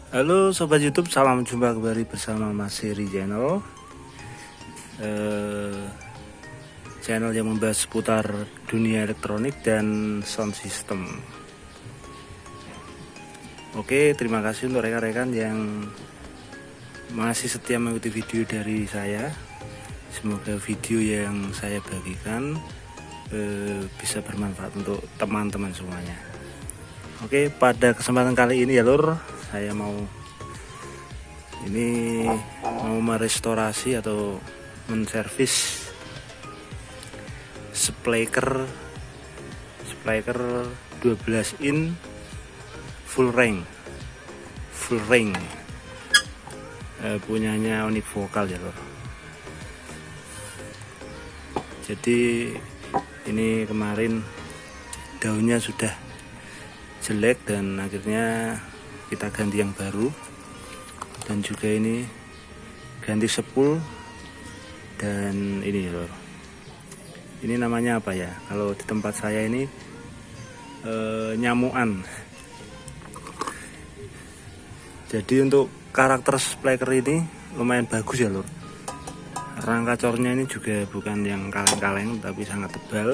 Halo Sobat YouTube, salam jumpa kembali bersama Mas Heri Channel. Channel yang membahas seputar dunia elektronik dan sound system. Oke, terima kasih untuk rekan-rekan yang masih setia mengikuti video dari saya. Semoga video yang saya bagikan bisa bermanfaat untuk teman-teman semuanya. Oke, pada kesempatan kali ini ya lur, saya mau merestorasi atau menservis spliker 12 in full ring punyanya Onyx Vocal ya lor. Jadi ini kemarin daunnya sudah jelek dan akhirnya kita ganti yang baru, dan juga ini ganti spool. Dan ini lor, ini namanya apa ya, kalau di tempat saya ini nyamuan. Jadi untuk karakter spliker ini lumayan bagus ya lor. Rangka cornya ini juga bukan yang kaleng-kaleng tapi sangat tebal,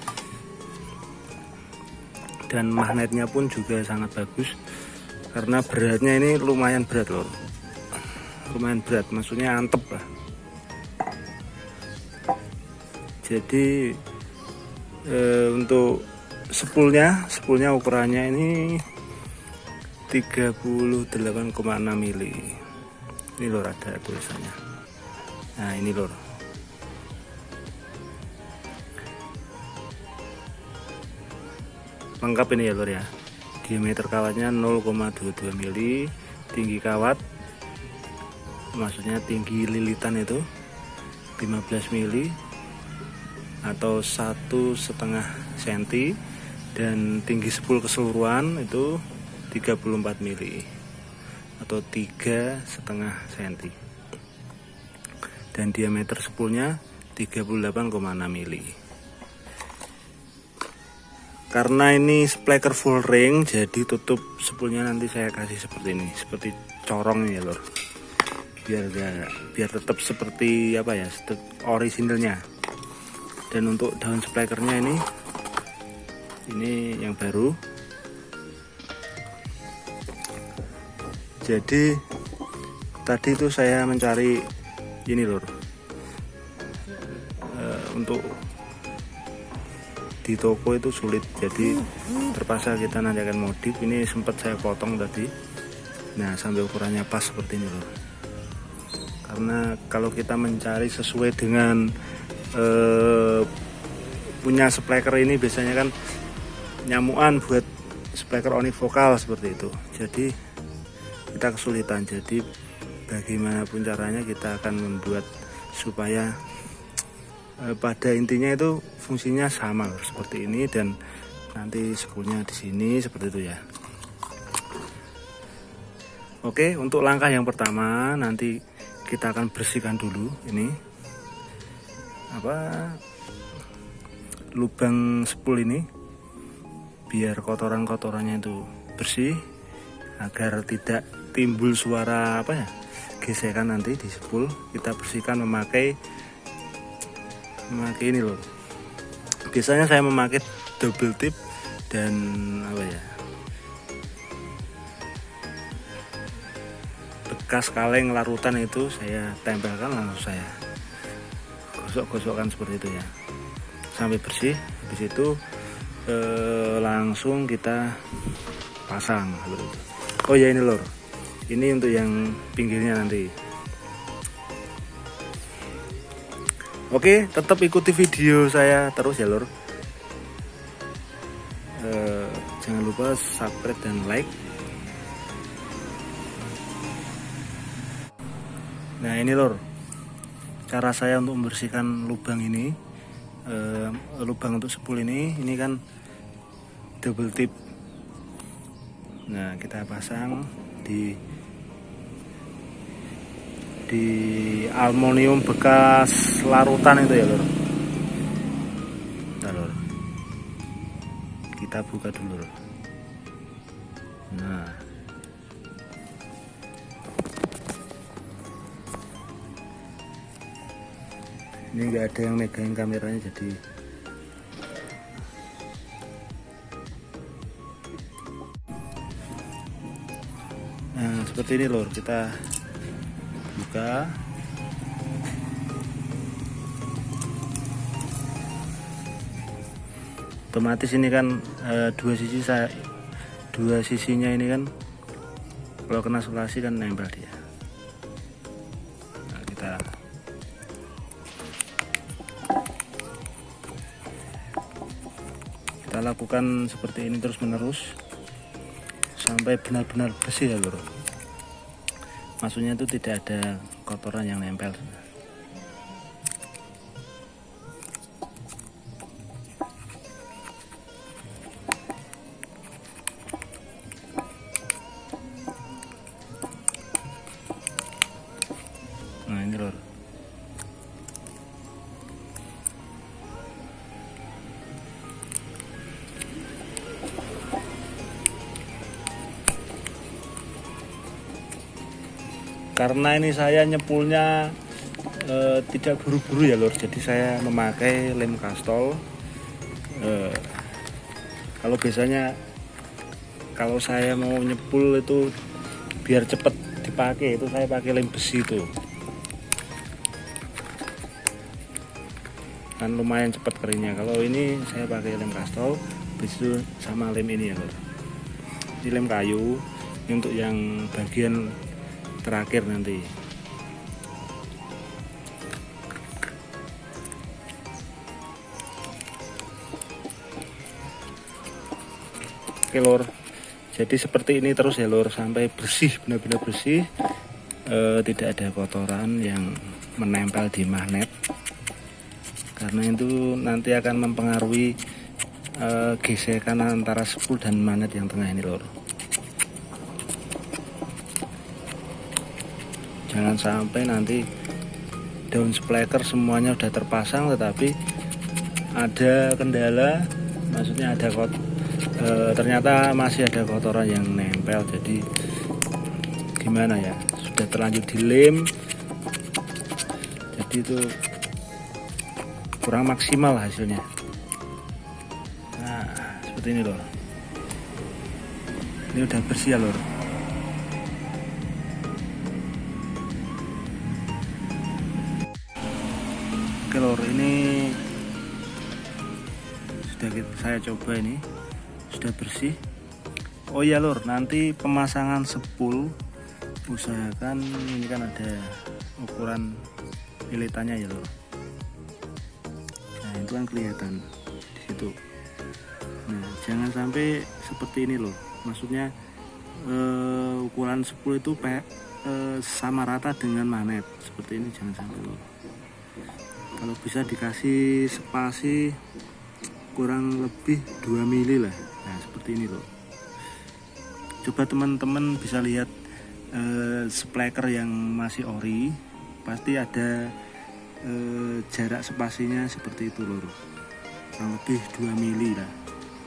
dan magnetnya pun juga sangat bagus. Karena beratnya ini lumayan berat loh, lumayan berat, maksudnya antep lah. Jadi untuk spoolnya ukurannya ini 38,6 mili. Ini lor, ada tulisannya. Nah ini lor, lengkap ini ya lor ya. Diameter kawatnya 0,22 mili, tinggi kawat, maksudnya tinggi lilitan itu 15 mili atau 1,5 cm, dan tinggi spool keseluruhan itu 34 mili atau 3,5 cm, dan diameter spoolnya 38,6 mili. Karena ini spliker full ring, jadi tutup spoolnya nanti saya kasih seperti ini, seperti corong ya lor, biar tetap seperti apa ya, orisinilnya. Dan untuk daun splikernya ini yang baru. Jadi tadi itu saya mencari ini lor, untuk di toko itu sulit, jadi terpaksa kita nanti akan modif. Ini sempat saya potong tadi, nah sampai ukurannya pas seperti ini loh. Karena kalau kita mencari sesuai dengan punya spliker ini, biasanya kan nyamuan buat spliker Onyx Vocal seperti itu, jadi kita kesulitan. Jadi bagaimanapun caranya kita akan membuat supaya pada intinya itu fungsinya sama seperti ini, dan nanti spoolnya di sini seperti itu ya. Oke, untuk langkah yang pertama nanti kita akan bersihkan dulu ini lubang spool ini, biar kotoran-kotorannya itu bersih, agar tidak timbul suara gesekan nanti di spool. Kita bersihkan memakai ini loh. Biasanya saya memakai double tip dan bekas kaleng larutan itu saya tempelkan, langsung saya gosok-gosokkan seperti itu ya, sampai bersih. Habis itu langsung kita pasang seperti itu. Oh ya ini lor, ini untuk yang pinggirnya nanti. Oke, tetap ikuti video saya terus ya lor. Jangan lupa subscribe dan like. Nah ini lor, cara saya untuk membersihkan lubang ini, lubang untuk spool ini kan double tip. Nah kita pasang di aluminium bekas larutan itu ya lor. Nah, lor, kita buka dulu lor. Nah Ini nggak ada yang megangin kameranya, jadi nah seperti ini lor, kita buka. Otomatis ini kan dua sisinya ini kan kalau kena sulasi kan nempel dia. Nah, kita lakukan seperti ini terus menerus sampai benar-benar bersih ya lor. Maksudnya itu tidak ada kotoran yang nempel. Nah ini lor. Karena ini saya nyepulnya tidak buru-buru ya lor, jadi saya memakai lem kastol. Kalau biasanya kalau saya mau nyepul itu biar cepet dipakai, itu saya pakai lem besi itu kan lumayan cepat keringnya. Kalau ini saya pakai lem kastol begitu sama lem ini ya lor. Ini lem kayu, ini untuk yang bagian terakhir nanti. Oke lor, jadi seperti ini terus ya lor sampai bersih, benar-benar bersih, tidak ada kotoran yang menempel di magnet, karena itu nanti akan mempengaruhi gesekan antara spool dan magnet yang tengah ini lor. Jangan sampai nanti daun splaker semuanya udah terpasang tetapi ada kendala, maksudnya ada ternyata masih ada kotoran yang nempel. Jadi gimana ya, sudah terlanjur dilem, jadi itu kurang maksimal hasilnya. Nah seperti ini loh, ini udah bersih ya lor. Oke lor, ini sudah saya coba, ini sudah bersih. Oh iya lor, nanti pemasangan spool usahakan ini kan ada ukuran lilitannya ya lor. Nah itu kan kelihatan di situ. Nah jangan sampai seperti ini lor, maksudnya ukuran spool itu sama rata dengan magnet seperti ini, jangan sampai lor. Kalau bisa dikasih spasi kurang lebih 2 mili lah. Nah seperti ini loh. Coba teman-teman bisa lihat splaker yang masih ori, pasti ada jarak spasinya seperti itu loh, kurang lebih 2 mili lah.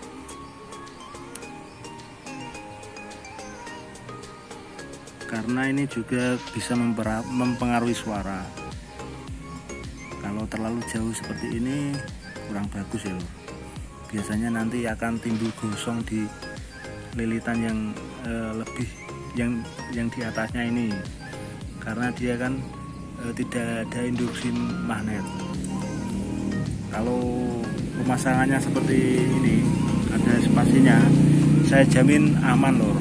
Karena ini juga bisa mempengaruhi suara. Kalau terlalu jauh seperti ini kurang bagus ya loh. Biasanya nanti akan timbul gosong di lilitan yang lebih yang di atasnya ini, karena dia kan tidak ada induksi magnet. Kalau pemasangannya seperti ini ada spasinya, saya jamin aman lor,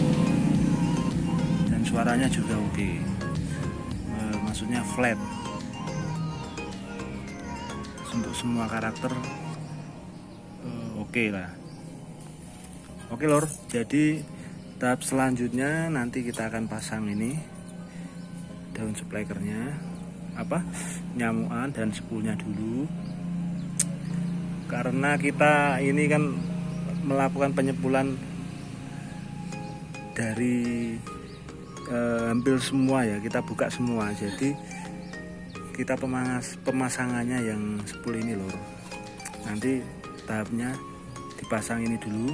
dan suaranya juga oke. Maksudnya flat untuk semua karakter, oke lah. Oke lor, jadi tahap selanjutnya nanti kita akan pasang ini daun splakernya, nyamuan dan spoolnya dulu. Karena kita ini kan melakukan penyepulan dari hampir semua ya, kita buka semua, jadi kita pemasangannya yang spool ini lor. Nanti tahapnya dipasang ini dulu,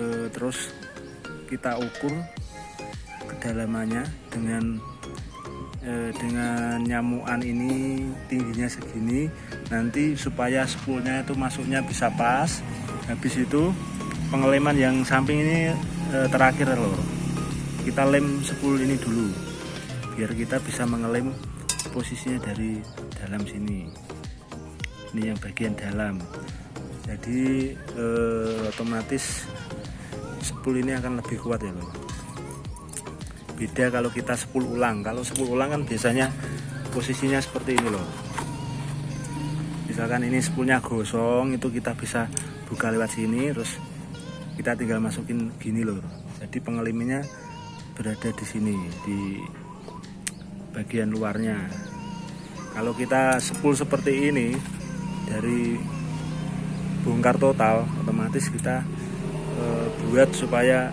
terus kita ukur kedalamannya dengan dengan nyamuan ini tingginya segini, nanti supaya spoolnya itu masuknya bisa pas. Habis itu pengeleman yang samping ini terakhir lor, kita lem spool ini dulu biar kita bisa mengelem posisinya dari dalam sini. Ini yang bagian dalam, jadi otomatis spool ini akan lebih kuat ya lor. Beda kalau kita spool ulang. Kalau spool ulang kan biasanya posisinya seperti ini loh. Misalkan ini spoolnya gosong, itu kita bisa buka lewat sini, terus kita tinggal masukin gini loh. Jadi pengeliminnya berada di sini, di bagian luarnya. Kalau kita spool seperti ini dari bongkar total, otomatis kita buat supaya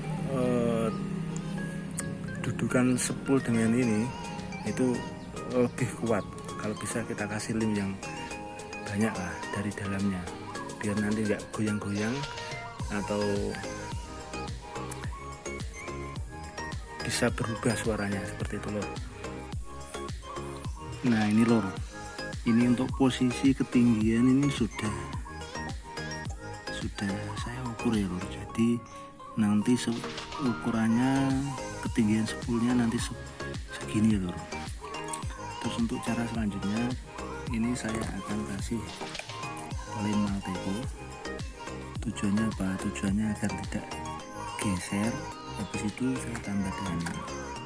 dudukan spool dengan ini itu lebih kuat. Kalau bisa kita kasih lem yang banyak lah dari dalamnya, biar nanti nggak goyang-goyang atau bisa berubah suaranya seperti itu lor. Nah ini lor, ini untuk posisi ketinggian ini sudah saya ukur ya lor. Jadi nanti ukurannya ketinggian spoolnya nanti segini ya lor. Terus untuk cara selanjutnya ini saya akan kasih lem Alteco. Tujuannya apa? Tujuannya agar tidak geser. Habis itu saya tambah dengan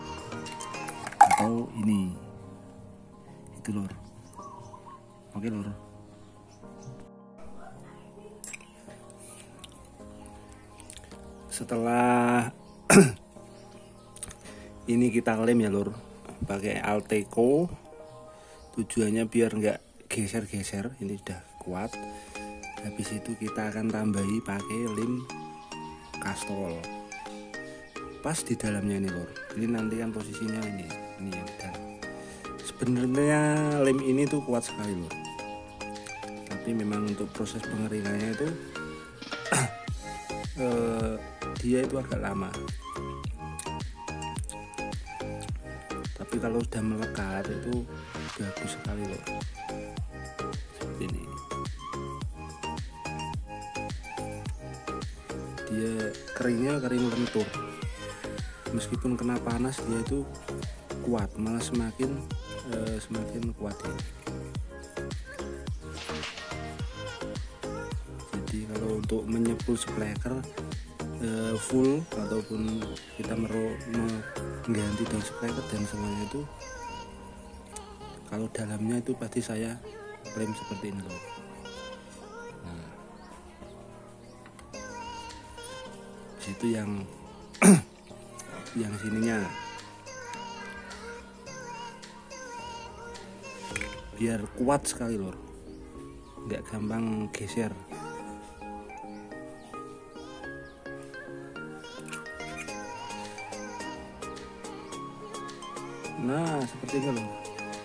atau ini itu lor. Oke lor. Setelah ini kita lem ya lor pakai Alteco, tujuannya biar nggak geser-geser. Ini sudah kuat. Habis itu kita akan tambahi pakai lem Castrol pas di dalamnya ini lor. Ini nanti kan posisinya ini yang dalam. Sebenarnya lem ini tuh kuat sekali lor, tapi memang untuk proses pengeringannya itu dia itu agak lama. Tapi kalau sudah melekat itu bagus sekali loh. Seperti ini. Dia keringnya kering lentur. Meskipun kena panas dia itu kuat, malah semakin kuat ya. Jadi kalau untuk menyepul spreaker full ataupun kita mengganti dan spreaker dan semuanya itu, kalau dalamnya itu pasti saya lem seperti ini loh. Nah, itu yang yang sininya biar kuat sekali lor, nggak gampang geser. Nah seperti ini loh.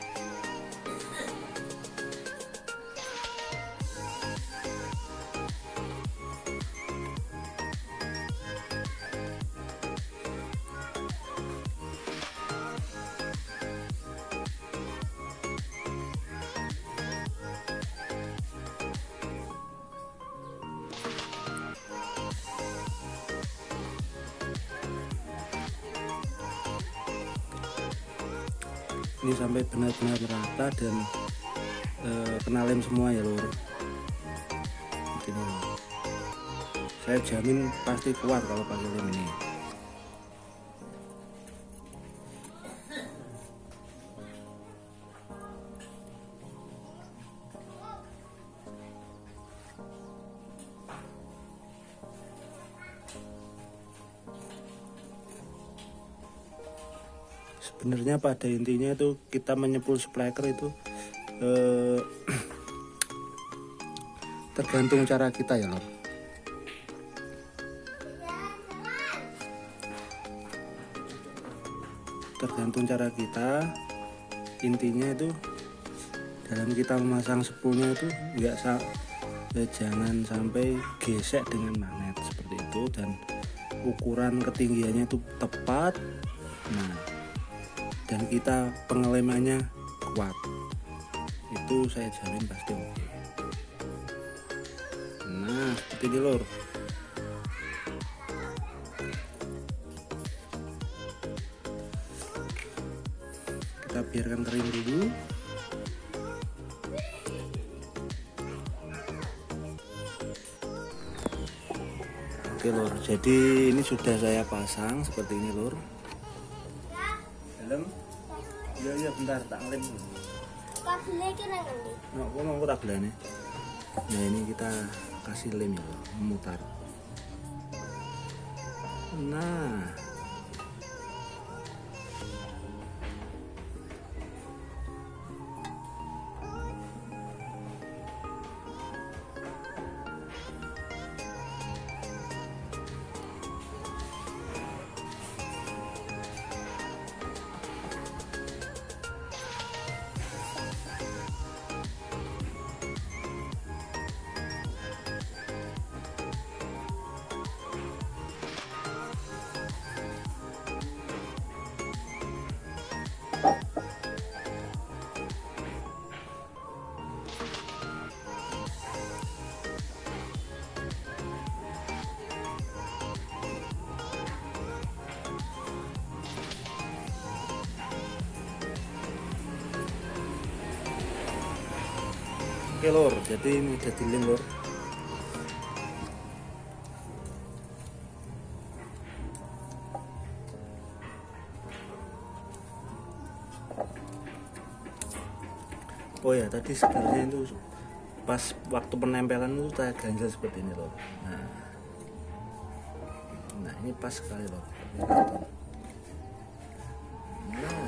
Ini sampai benar-benar rata dan kena lem semua ya lor. Ini lor. Saya jamin pasti kuat kalau pakai lem ini. Sebenarnya pada intinya itu kita menyepul spreaker itu tergantung cara kita ya lor. Tergantung cara kita. Intinya itu dalam kita memasang spoolnya itu jangan sampai gesek dengan magnet seperti itu, dan ukuran ketinggiannya itu tepat. Nah dan kita pengelemannya kuat, itu saya jamin pasti oke. Nah seperti ini lor. Kita biarkan kering dulu. Oke lor, jadi ini sudah saya pasang seperti ini lor. Dalam? Iya bentar tak ngelem dulu. Kabelnya kira ngerti. Nah, aku tak belane. Nah ini kita kasih lem ya, memutar. Nah. Oke lor, jadi ini udah dilem lor. Oh ya, tadi sebenarnya itu pas waktu penempelan itu saya ganjel seperti ini loh. Nah ini pas sekali loh. Nah.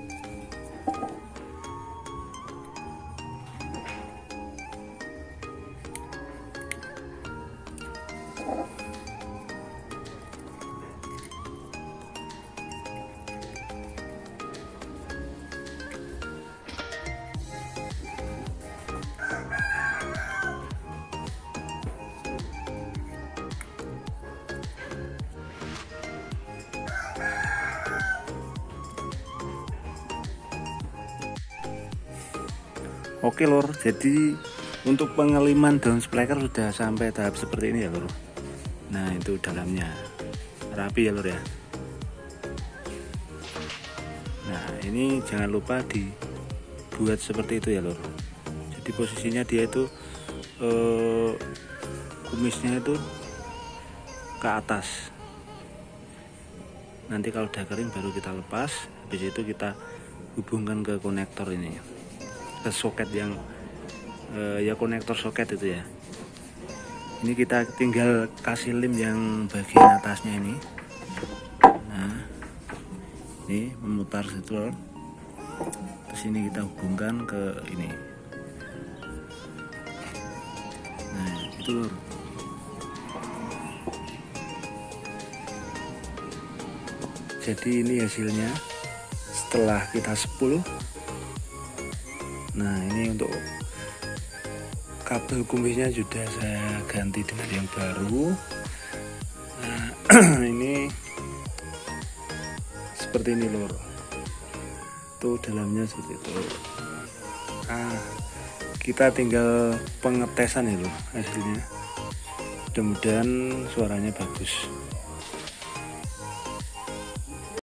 Oke lor, jadi untuk pengeliman daun spreker sudah sampai tahap seperti ini ya lor. Nah itu dalamnya rapi ya lor ya. Nah ini jangan lupa dibuat seperti itu ya lor. Jadi posisinya dia itu kumisnya itu ke atas. Nanti kalau udah kering baru kita lepas. Habis itu kita hubungkan ke konektor ini, ke soket yang ya konektor soket itu ya. Ini kita tinggal kasih lem yang bagian atasnya ini. Nah ini memutar situ lor. Terus ini kita hubungkan ke ini. Nah itu lor. Jadi ini hasilnya setelah kita spool. Nah ini untuk kabel kumisnya sudah saya ganti dengan yang baru. Nah ini seperti ini lor. Tuh dalamnya seperti itu. Nah kita tinggal pengetesan ya lor hasilnya. Mudah-mudahan suaranya bagus.